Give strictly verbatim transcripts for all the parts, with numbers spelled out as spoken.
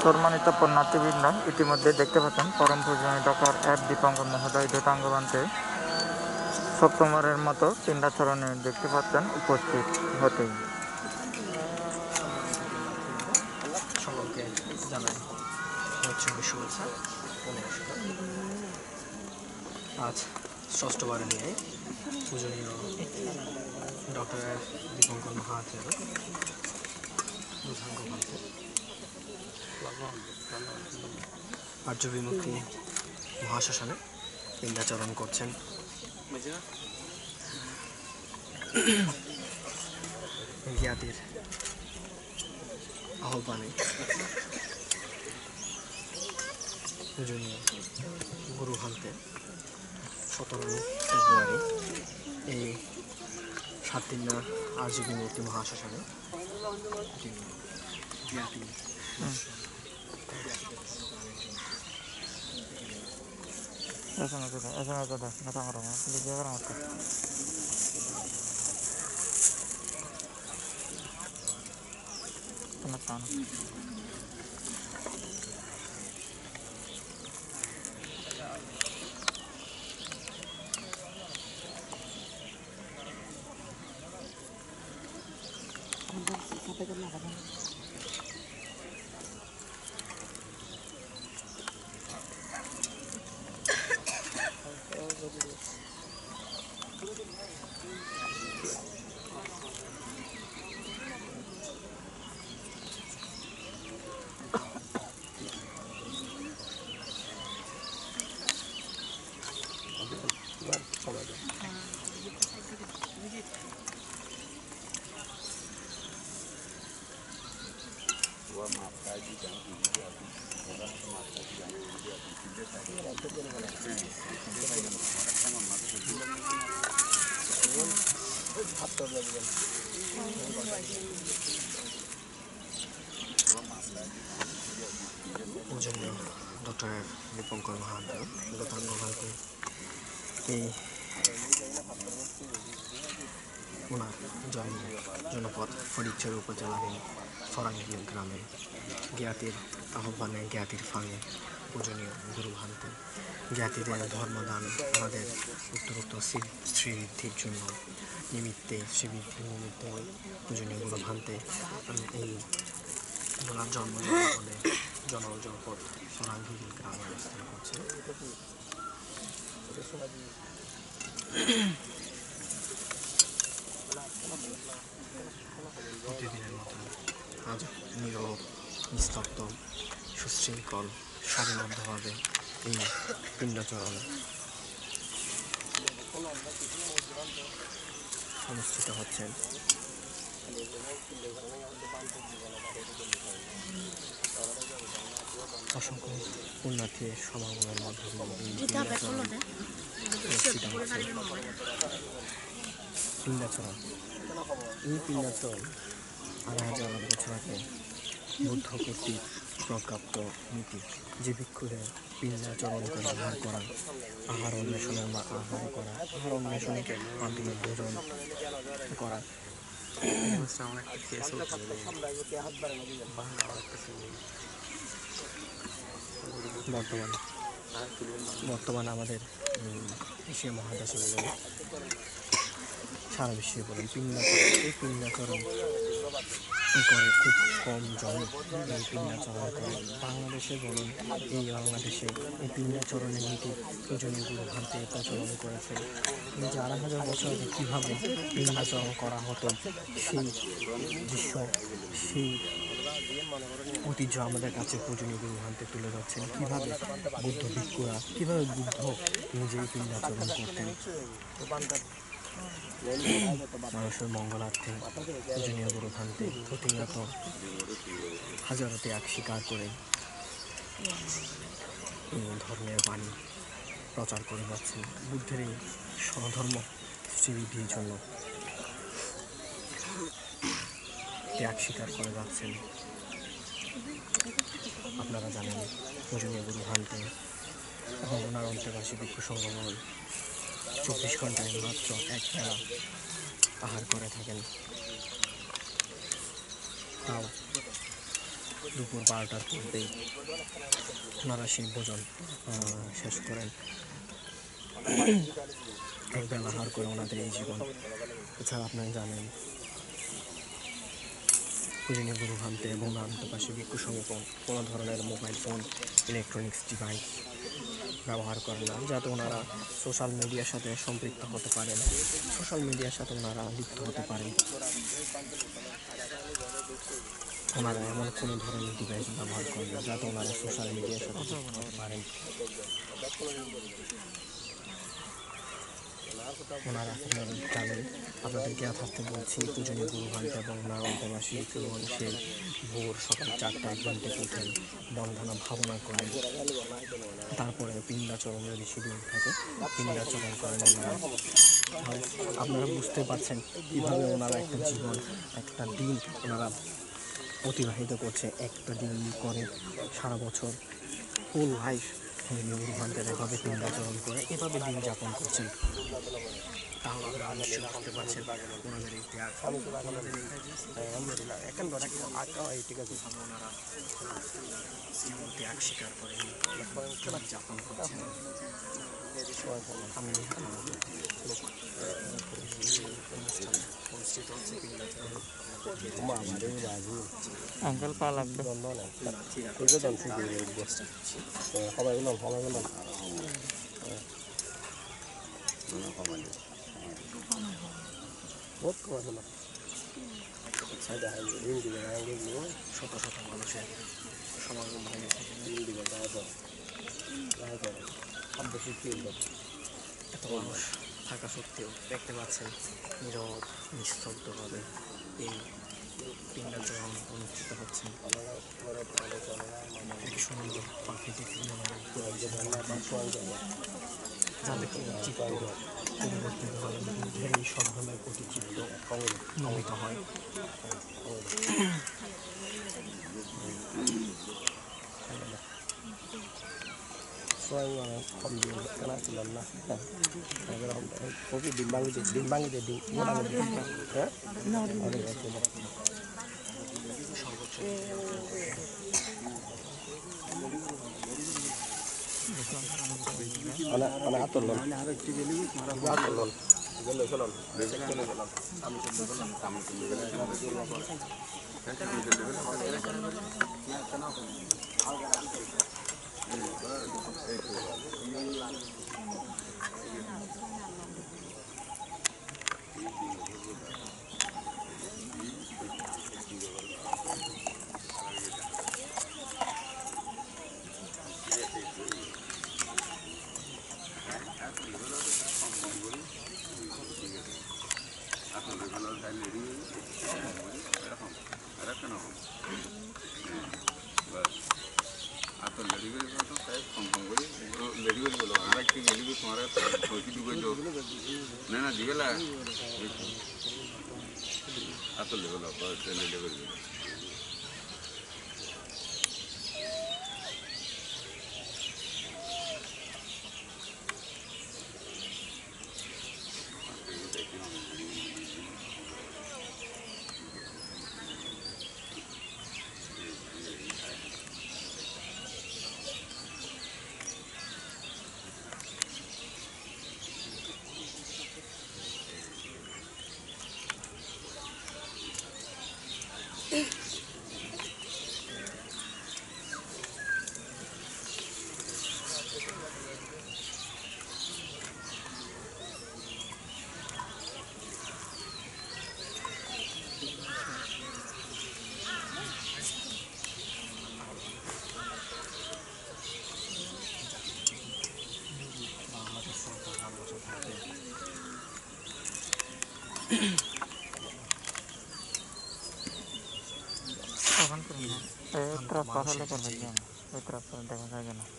সম্মানিত পুণ্যার্থীবৃন্দ, ইতিমধ্যে দেখতে পাচ্ছেন পরম পূজনীয় ডক্টর এফ দীপঙ্কর মহোদয় দ্বৈতাঙ্গবান্তে সপ্তমবারের মতো পিণ্ডাচরণে দেখতে পাচ্ছেন উপস্থিত হতেই। সকলকে জানাই ঐচ্ছ্বাসিক শুভেচ্ছা। আজ ষষ্ঠবারে নিয়ে পূজনীয় ডক্টর এফ দীপঙ্কর মহাচার্য দ্বৈতাঙ্গবান্তে আর্য বিমুক্তি মহাশ্মশানে পিণ্ডাচরণ করছেন। জ্ঞাতির আহ্বানে পূজনীয় গুরুভান্তে সতেরোই ফেব্রুয়ারি এই সাতদিনা আর্য বিমুক্তি মহাশ্মশানে জ্ঞাতি পূজনীয় ডক্টর এফ দীপঙ্কর মহাচার্য দ্বৈতাঙ্গবান্তে এই ওনার জন্ম জনপদ ফটিকছড়ি উপজেলাধীন ফরাঙ্গীর গ্রামে জ্ঞাতির আহ্বানে জ্ঞাতির ফাঁগে পূজনীয় গুরুভান্তে জ্ঞাতিদের ধর্মদান আমাদের উত্তরোত্তর শ্রীবৃদ্ধির জন্য নিমিত্তে শ্রীবৃদ্ধির নিমিত্তে পূজনীয় গুরুভান্তে এই ওনার জন্ম জনপদে জনপদ ফরাঙ্গীর গ্রামে অবস্থান করছে। প্রতিদিনের মতো আজ নীরব নিস্তব্ধ সুশৃঙ্খল সারিবদ্ধভাবে এই পিণ্ডাচরণ অনুষ্ঠিত হচ্ছেন। অসংখ্য পুণ্যার্থীর সমাগমের মধ্যে পিণ্ডাচরণ এই পিণ্ডাচরণ আড়াই হাজার বছর আগে বুদ্ধ কর্তৃক প্রজ্ঞাপ্ত নীতি, যে ভিক্ষুদের পিণ্ডাচরণকে ব্যবহার করা, আহার অন্বেষণের মা আহার করা আহার অন্বেষণকে মাধ্যমে ভোজন করা। বর্তমান বর্তমান আমাদের এশিয়া মহাদেশে বলুন, সারা বিশ্বে বলুন, পিণ্ডাচরণ এই পিণ্ডাচরণ করে খুব কম জন এই পিণ্ডাচরণ করে। বাংলাদেশে বলুন, এই বাংলাদেশে এই পিণ্ডাচরণের নীতি পূজনীয় গুরুভান্তে প্রচলন করেছে। যে আড়াই হাজার বছর আগে কীভাবে পিণ্ডাচরণ করা হতো সেই দৃশ্য, সেই ঐতিহ্য আমাদের কাছে পূজনীয় গুরুভান্তে তুলে ধরছেন। কীভাবে বুদ্ধ ভিক্ষুরা, কীভাবে বুদ্ধ নিজেই পিণ্ডাচরণ করতেন মানুষের মঙ্গলার্থে। পূজনীয় গুরুভান্তে প্রতিনিয়ত হাজারো ত্যাগ স্বীকার করে এই ধর্মের বাণী প্রচার করে যাচ্ছেন। বুদ্ধের এই স্বধর্ম শ্রীবৃদ্ধির জন্য ত্যাগ স্বীকার করে যাচ্ছেন। আপনারা জানেন পূজনীয় গুরুভান্তে এবং ওনার অন্তর্বাসী ভিক্ষু সংগমন চব্বিশ ঘন্টায় মাত্র এক বেলা আহার করে থাকেন। তাও দুপুর বারোটার পূর্বেই ওনারা সেই ভোজন শেষ করেন। এক বেলা আহার করে ওনাদের এই জীবন। এছাড়া আপনারা জানেন পূজনীয় গুরু ভান্তে এবং আন্তপাশে ভিক্ষু সমর্পণ কোনো ধরনের মোবাইল ফোন ইলেকট্রনিক্স ডিভাইস ব্যবহার করেন না, যাতে ওনারা সোশ্যাল মিডিয়ার সাথে সম্পৃক্ত হতে পারেন, সোশ্যাল মিডিয়ার সাথে ওনারা লিপ্ত হতে পারেন। ওনারা এমন কোনো ধরনের ডিভাইস ব্যবহার করেন না যাতে ওনারা সোশ্যাল মিডিয়ার সাথে যুক্ত হতে পারেন। ওনারা আপনারা জানেন, আপনাদেরকে যথার্থ বলছি, পূজনীয় গুরু ভান্তে এবং ওনার অন্তবাসী কেবল সেই ভোর সকাল চারটায় ঘুম থেকে উঠেন, বন্ধনা ভাবনা করেন, তারপরে পিণ্ডাচরণ যদি শিডিউল থাকে পিণ্ডাচরণ করেন ওনারা। আপনারা বুঝতে পারছেন কীভাবে ওনারা একটা জীবন, একটা দিন ওনারা অতিবাহিত করছে। একটা দিন করে সারা বছর ফুল লাইফ পূজনীয় গুরু ভান্তের এভাবে পিণ্ডাচরণ করে এভাবে দিন যাপন করছেন। তাহলে আপনারা নিশ্চয়ই বুঝতে পারছেন ওনাদের এই ত্যাগ, ওনাদের ওনারা জীবন ত্যাগ স্বীকার করেন, জীবন যাপন করছেন। আমি অনুষ্ঠান অনুষ্ঠিত হচ্ছে পিণ্ডাচরণ। আঙ্কেল পা লাগবে। শত শত মানুষের সমাগম হয়েছে। এত মানুষ থাকা সত্ত্বেও দেখতে পাচ্ছেন নীরব নিস্তব্ধভাবে এই পিণ্ডাচরণ অনুষ্ঠিত হচ্ছে। একটি সুন্দর প্রাকৃতিক যাতে চিত্ত পরিবর্তিত হয়, বুদ্ধের এই সদ্ভাবের প্রতি চিত্ত নমিত হয়। না দিবেলা আতল লেভেল লেভেল তখন করবো না, এই ট্রাপ পাঠালে করবে কি না, ওই ট্রাপ দেখা যায় না।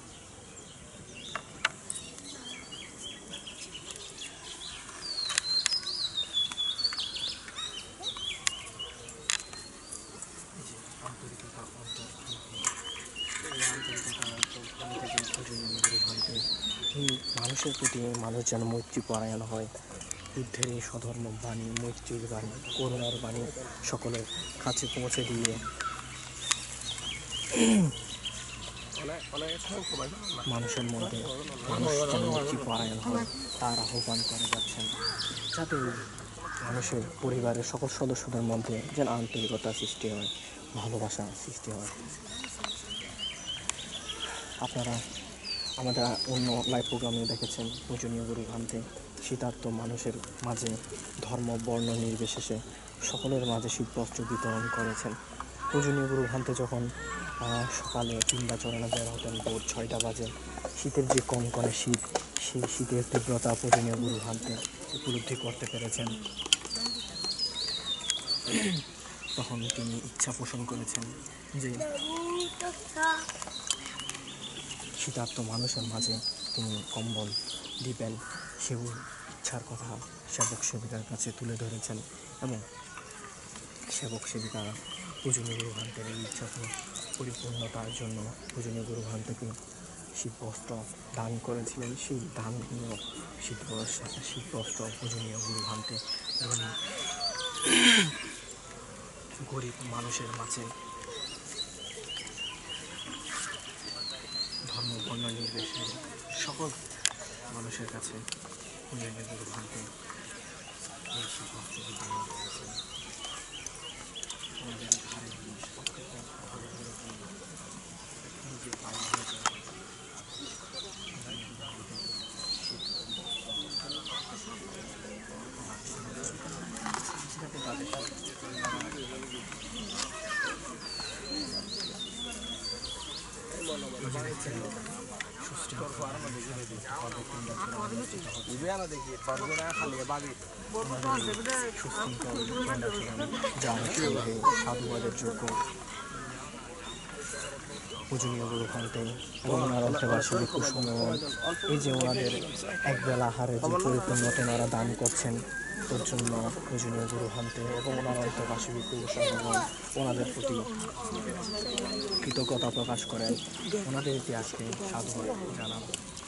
মানুষের প্রতি মানুষ যেন মৈত্রী পরায়ণ হয়, বুদ্ধের এই স্বধর্ম বাণী, মৈত্রীর বাণী, করুণার বাণী সকলের কাছে পৌঁছে দিয়ে মানুষের মধ্যে মানুষ যেন মুক্তিপরায়ণ হয় তার আহ্বান করে যাচ্ছেন, যাতে মানুষের পরিবারের সকল সদস্যদের মধ্যে যেন আন্তরিকতা সৃষ্টি হয়, ভালোবাসা সৃষ্টি হয়। আপনারা আমাদের অন্য লাইভ প্রোগ্রামে দেখেছেন পূজনীয় গুরু ভান্তে শীতার্থ মানুষের মাঝে ধর্ম বর্ণ নির্বিশেষে সকলের মাঝে শীতবস্ত্র বিতরণ করেছেন। পূজনীয় গুরু ভান্তে যখন সকালে পিণ্ডাচরণে বের হতেন ভোর ছয়টা বাজে, শীতের যে কনকনে শীত, সেই শীতের তীব্রতা পূজনীয় গুরু ভান্তে উপলব্ধি করতে পেরেছেন। তখন তিনি ইচ্ছা পোষণ করেছেন যে শীতার্থ মানুষের মাঝে তিনি কম্বল দিবেন। সেও ইচ্ছার কথা সেবক সেবিকার কাছে তুলে ধরেছেন এবং সেবক সেবিকারা পূজনীয় গুরু ভান্তের এই ইচ্ছা পরিপূর্ণতার জন্য পূজনীয় গুরু ভান্তেকে শীতবস্ত্র দান করেছিলেন। সেই দানীয় শীতবস্ত্র শীতবস্ত্র পূজনীয় গুরু ভান্তে গরিব মানুষের মাঝে ধর্ম বর্ণ নির্বিশেষে সকল মানুষের কাছে পূজনীয় গুরু ভান্তে এই শীতবস্ত্র বিতরণ করেছেন। সাধুবাদের যোগ্য পূজনীয় গুরু ভান্তে এবং ওনার অন্তর্বাসী কুসুমন, এই যে ওনাদের একবেলা আহারে যে পরিপূর্ণতা ওনারা দান করছেন, তোর জন্য পূজনীয় গুরু ভান্তে এবং ওনার অন্তর্বাসী কুসুমন ওনাদের প্রতি কৃতজ্ঞতা প্রকাশ করেন। ওনাদের ইতিহাসকে সাধুবাদ জানান।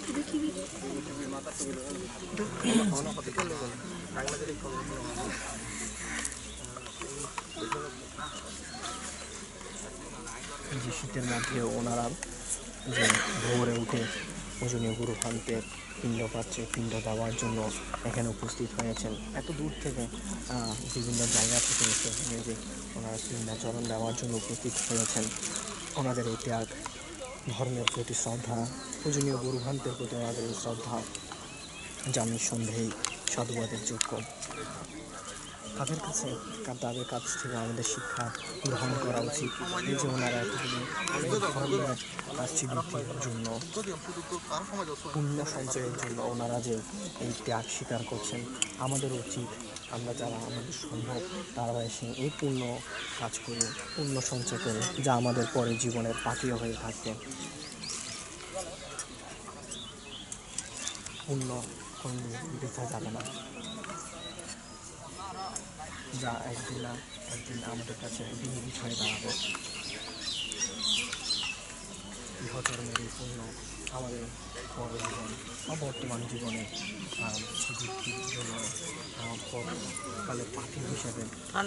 যে শীতের মধ্যে ওনারা যে ভোরে উঠে পূজনীয় গুরু ভান্তের পিণ্ড পাত্রে পিণ্ড দেওয়ার জন্য এখানে উপস্থিত হয়েছেন, এত দূর থেকে বিভিন্ন জায়গা থেকে এখানে যে ওনারা পিণ্ডাচরণ দেওয়ার জন্য উপস্থিত হয়েছেন। ওনাদের এই ত্যাগ, ধর্মের প্রতি শ্রদ্ধা, পূজনীয় গুরু ভান্তের প্রতি ওনাদের এই শ্রদ্ধা যা নিঃসন্দেহেই সাধুবাদের যোগ্য। তাদের কাছে তাদের কাছ থেকে আমাদের শিক্ষা গ্রহণ করা উচিত। এই যে ওনারা এতদিন ধর্মের কাজটি বৃদ্ধির জন্য, পুণ্য সঞ্চয়ের জন্য ওনারা যে এই ত্যাগ স্বীকার করছেন, আমাদের উচিত আমরা যারা আমাদের সম্ভব তারা এসে এই পুণ্য কাজ করি, পুণ্য সঞ্চয় করে, যা আমাদের পরে জীবনের পাথেয় হয়ে থাকবে। পুণ্য করলে বৃথা যাবে না, যা একদিন না একদিন আমাদের কাছে বিনিবিট হয়ে দাঁড়াবে। ইহধর্মের এই পুণ্য আমাদের পরজীবন বা বর্তমান জীবনে বৃদ্ধির জন্য পরকালে পাথেয় হিসেবে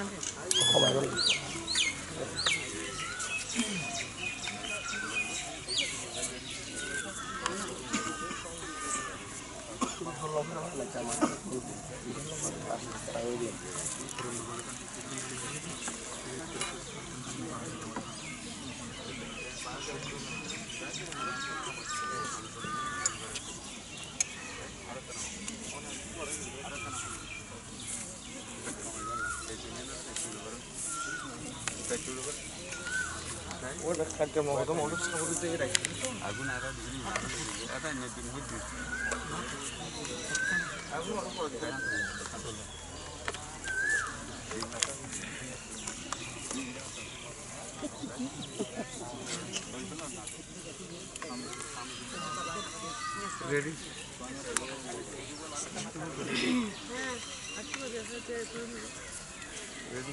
রেডি রেডি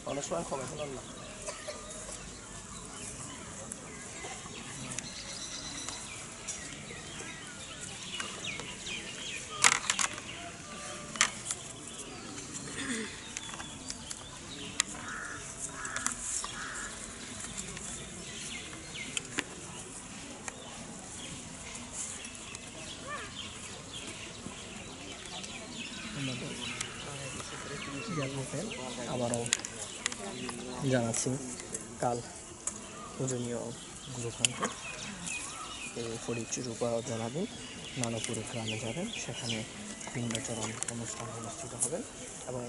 অনেক সময় কমে ফেলার না আবারও জানাচ্ছি কাল পূজনীয় গুরুখানকে ফরিদ রূপা জানাবেন নানপুরে গ্রামে যাবেন, সেখানে পিণ্ডাচরণ অনুষ্ঠান অনুষ্ঠিত হবে এবং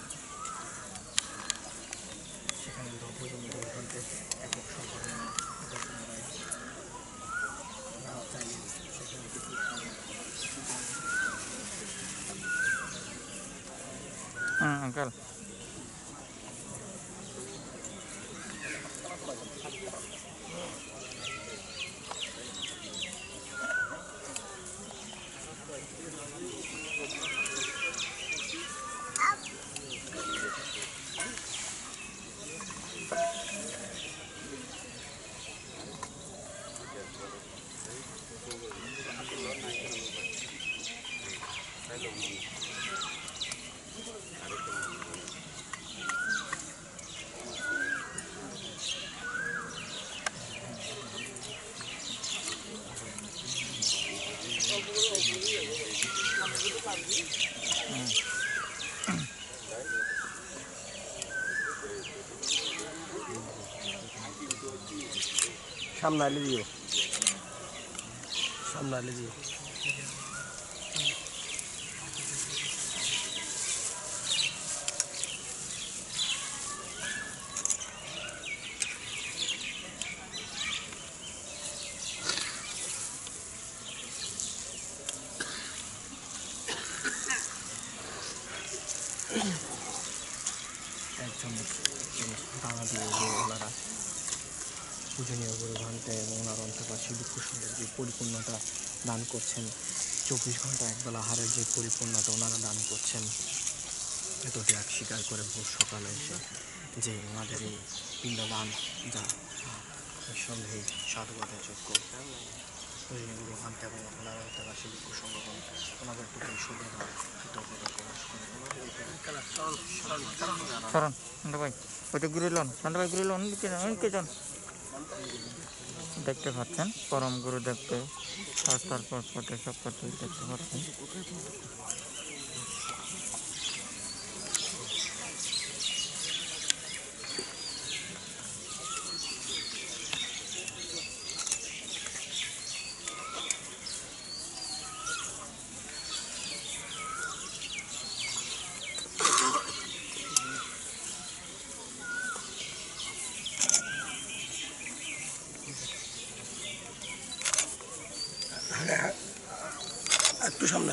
সেখানে পূজনীয় গুরুখানকে একক সম্পাদন হুম আঙ্কেল সামনে আলে দিও সামনে আলে দিও একজন দানা দিয়ে যে ওনারা পূজনীয় গুরুখানকে এবং ওনার অন্তর্বাসী ভিক্ষুসঙ্গের যে পরিপূর্ণতা দান করছেন, চব্বিশ ঘন্টা একবেলা আহারের যে পরিপূর্ণতা ওনারা দান করছেন, এতটি এক স্বীকার করে ভোর সকালে এসে যে ওনাদের এই পিণ্ডদান যা নিঃসন্দেহে সাধুবাদের যোগ্য। পূজনীয় গুরুখানকে এবং ওনার অন্তর্বাসী ভিক্ষুসঙ্গগণ ওনাদের প্রতি শুভেচ্ছা কৃতজ্ঞতা প্রকাশ করে সরণ শান্ত ভাই ওইটা ঘুরে লন শান্ত ভাই ঘুরে লন কে যান দেখতে পাচ্ছেন পরম গুরুদেবকে রাস্তার পর পথে সব পথে দেখতে পাচ্ছেন। একটু সামনে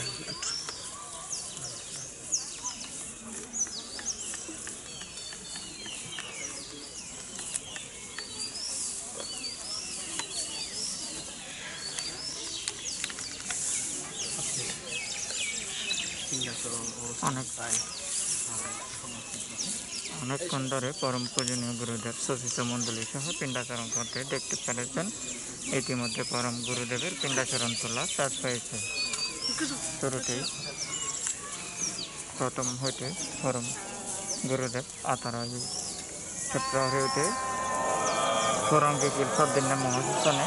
অনেক অনেকক্ষণ ধরে পরম পূজনীয় গুরুদেব সচিত মণ্ডলী সহ পিণ্ডাচরণ করতে দেখতে পেরেছেন। ইতিমধ্যে পরম গুরুদেবের পিণ্ডাচরণ তোলা শেষ হয়েছে। শুরুতেই প্রথম হইতে পরম গুরুদেব আতারাই ক্ষেত্র হইতে ফরঙ্গিকিল সদ্দিন মহাশাসনে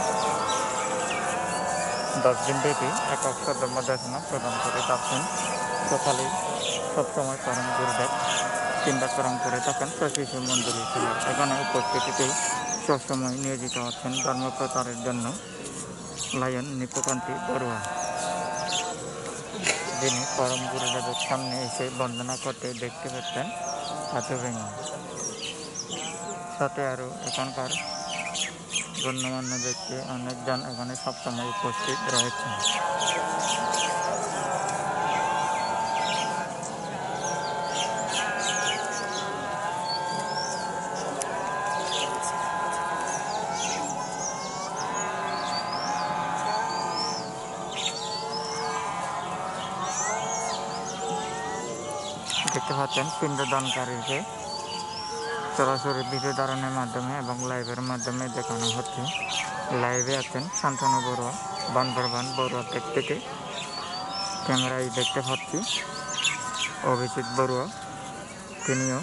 দশ দিন ব্যাপী একক সদম্য দেশনা প্রদান করে যাচ্ছেন। সকালে সবসময় পরম গুরুদেব পিণ্ডাচরণ করে থাকেন প্রশিশু মণ্ডলী ছিল। এখানে উপস্থিতিতেই সবসময় নিয়োজিত আছেন ধর্মপ্রচারের জন্য লায়ন নিপকান্তি বড়ুয়া, যিনি পরম গুরুদেবের সামনে এসে বন্দনা করতে দেখতে পাচ্ছেন হাতু ভেঙে। সাথে আরও এখানকার গণ্যমান্য ব্যক্তি অনেকজন এখানে সবসময় উপস্থিত রয়েছেন। দেখতে পাচ্ছেন পিণ্ডদানকারীকে সরাসরি ভিডিও ধারণের মাধ্যমে এবং লাইভের মাধ্যমে দেখানো হচ্ছে। লাইভে আছেন শান্তনু বড়ুয়া, বান্দরবান বড়ুয়া টেক থেকে। ক্যামেরায় দেখতে পাচ্ছি অভিজিৎ বড়ুয়া, তিনিও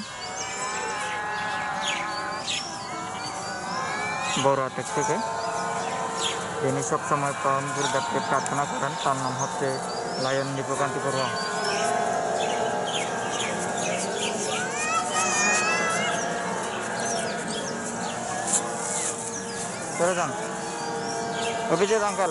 বড়ুয়া টেক থেকে। তিনি সবসময় পরম গুরুদেবকে প্রার্থনা করেন। তার নাম হচ্ছে লায়ন দীপকান্তি বড়ুয়া। চলে যান অভিজিৎ আঙ্কাল।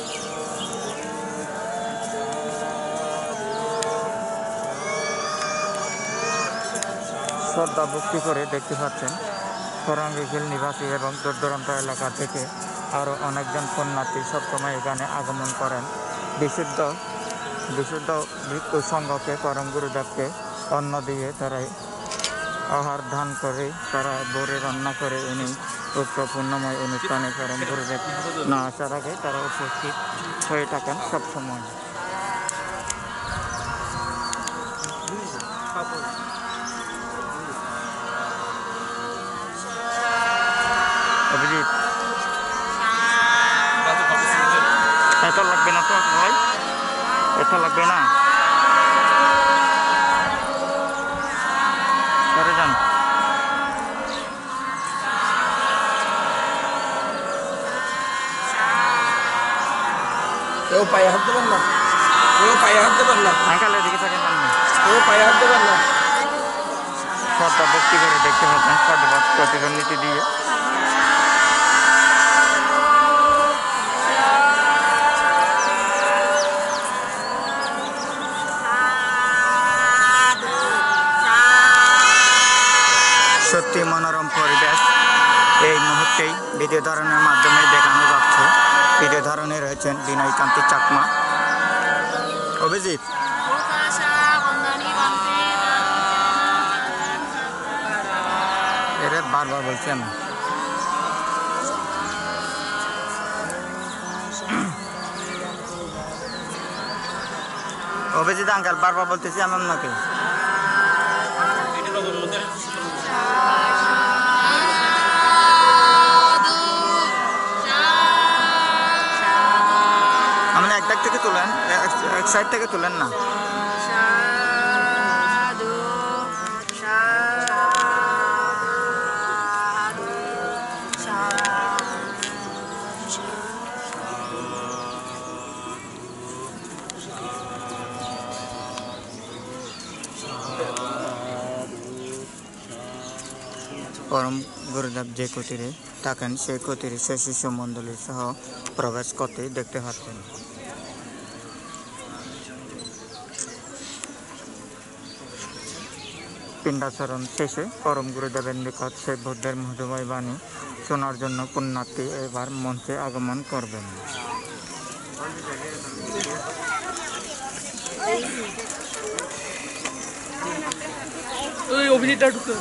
শ্রদ্ধা ভক্তি করে দেখতে পাচ্ছেন ফরাঙ্গিখিল নিবাসী এবং দূর দূরান্ত এলাকা থেকে আরও অনেকজন পুণ্যার্থী সবসময় এখানে আগমন করেন। বিশুদ্ধ বিশুদ্ধ ভিক্ষু সংঘকে পরম গুরুদেবকে অন্ন দিয়ে তারাই আহার দান করে, তারা ভোরে রান্না করে উনি উক্ত পূর্ণময় অনুষ্ঠানে পরম গুরুদেব না আসার আগে তারা উপস্থিত হয়ে থাকেন সবসময়। অভিজিৎ এত লাগবে না তো ভাই, এত লাগবে না, করে যান। কেউ পায়ে হাত দেবেন না, কেউ পায়ে হাত দেবেন না, আঙ্কাল এদিকে থাকেন না, কেউ পায়ে হাত দেবেন না। শ্রদ্ধা ভক্তি করে দেখতে পাচ্ছেন শ্রদ্ধা প্রতিদ্বন্দ্বী দিয়ে সত্যি মনোরম পরিবেশ এই মুহূর্তেই ভিডিও ধারণের মাধ্যমে দেখানো যাচ্ছে। ভিডিও ধারণে রয়েছেন বিনয়কান্তি চাকমা। অভিজিৎ এরা বারবার বলছি আমি। অভিজিৎ আঙ্কাল বারবার বলতেছি আমি আপনাকে। আপনি এক থেকে তুলেন, এক সাইড থেকে তুলেন না। পরম গুরুদেব যে কুটিরে থাকেন সেই কুটিরে সে শিশু মণ্ডলী সহ প্রবেশ করতে দেখতে পাচ্ছেন। পিণ্ডাচরণ শেষে পরম গুরুদেবের নিকট সেই বুদ্ধের মধুময় বাণী শোনার জন্য পুণ্যার্থী এবার মঞ্চে আগমন করবেন। অভিজিৎটা ঢুকতে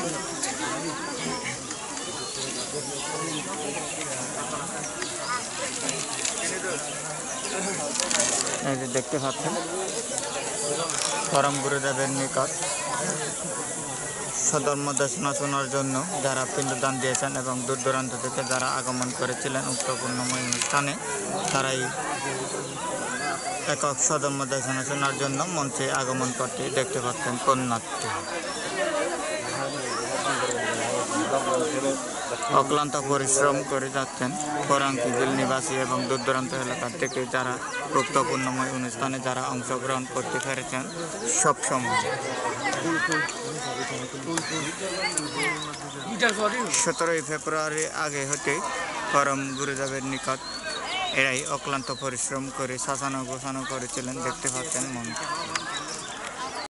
এই যে দেখতে পাচ্ছেন পরম গুরুদেবের নিকট সধর্ম দেশনা শোনার জন্য যারা পিণ্ডদান দিয়েছেন এবং দূর দূরান্ত থেকে যারা আগমন করেছিলেন উক্ত পূর্ণময় অনুষ্ঠানে, তারাই একক সধর্ম দেশনা শোনার জন্য মঞ্চে আগমন করতে দেখতে পাচ্ছেন পুণ্যার্থী। অক্লান্ত পরিশ্রম করে যাচ্ছেন ফরাঙ্গিখিল নিবাসী এবং দূর দূরান্ত এলাকা থেকে যারা উক্ত পূর্ণময় অনুষ্ঠানে যারা অংশগ্রহণ করতে পেরেছেন সবসময়। সতেরোই ফেব্রুয়ারি আগে হতে পরম গুরুদেবের নিকট এরাই অক্লান্ত পরিশ্রম করে সাজানো গোছানো করেছিলেন, দেখতে পাচ্ছেন মন।